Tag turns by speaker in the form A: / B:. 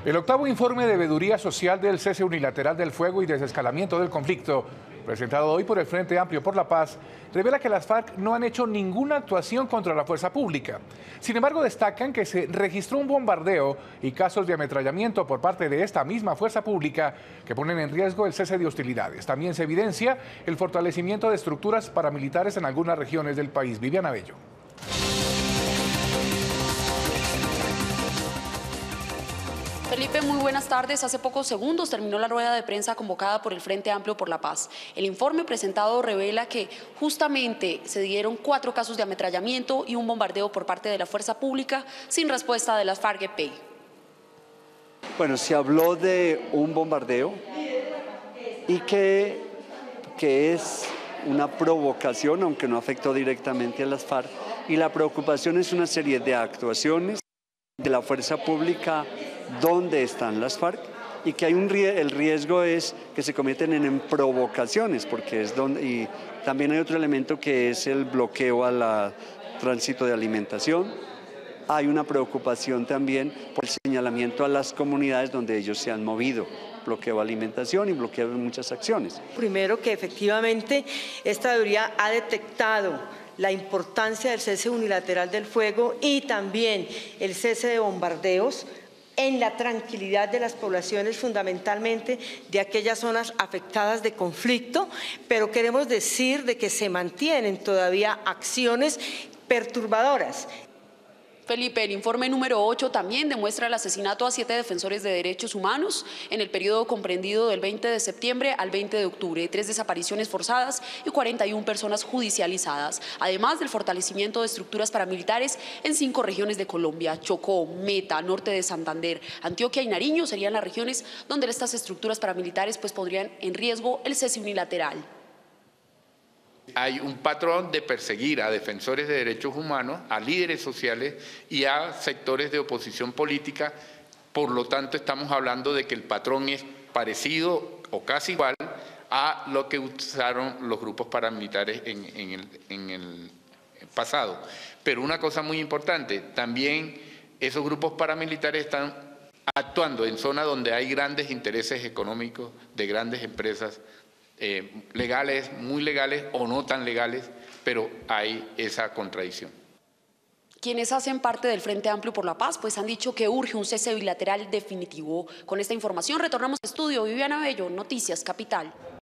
A: El octavo informe de veeduría social del cese unilateral del fuego y desescalamiento del conflicto, presentado hoy por el Frente Amplio por la Paz, revela que las FARC no han hecho ninguna actuación contra la fuerza pública. Sin embargo, destacan que se registró un bombardeo y casos de ametrallamiento por parte de esta misma fuerza pública que ponen en riesgo el cese de hostilidades. También se evidencia el fortalecimiento de estructuras paramilitares en algunas regiones del país. Viviana Bello.
B: Felipe, muy buenas tardes. Hace pocos segundos terminó la rueda de prensa convocada por el Frente Amplio por la Paz. El informe presentado revela que justamente se dieron 4 casos de ametrallamiento y un bombardeo por parte de la fuerza pública sin respuesta de las FARC-EP.
C: Bueno, se habló de un bombardeo y que es una provocación, aunque no afectó directamente a las FARC, y la preocupación es una serie de actuaciones de la fuerza pública donde están las FARC y que hay el riesgo es que se cometen en provocaciones, porque es donde, y también hay otro elemento que es el bloqueo al tránsito de alimentación. Hay una preocupación también por el señalamiento a las comunidades donde ellos se han movido, bloqueo a alimentación y bloqueo de muchas acciones.
D: Primero, que efectivamente esta veeduría ha detectado la importancia del cese unilateral del fuego y también el cese de bombardeos en la tranquilidad de las poblaciones, fundamentalmente de aquellas zonas afectadas de conflicto, pero queremos decir de que se mantienen todavía acciones perturbadoras.
B: Felipe, el informe número 8 también demuestra el asesinato a 7 defensores de derechos humanos en el periodo comprendido del 20 de septiembre al 20 de octubre, 3 desapariciones forzadas y 41 personas judicializadas, además del fortalecimiento de estructuras paramilitares en 5 regiones de Colombia: Chocó, Meta, Norte de Santander, Antioquia y Nariño serían las regiones donde estas estructuras paramilitares pondrían en riesgo el cese unilateral.
E: Hay un patrón de perseguir a defensores de derechos humanos, a líderes sociales y a sectores de oposición política. Por lo tanto, estamos hablando de que el patrón es parecido o casi igual a lo que usaron los grupos paramilitares en el pasado. Pero una cosa muy importante, también esos grupos paramilitares están actuando en zonas donde hay grandes intereses económicos de grandes empresas, legales, muy legales o no tan legales, pero hay esa contradicción.
B: Quienes hacen parte del Frente Amplio por la Paz pues han dicho que urge un cese bilateral definitivo. Con esta información retornamos al estudio. Viviana Bello, Noticias Capital.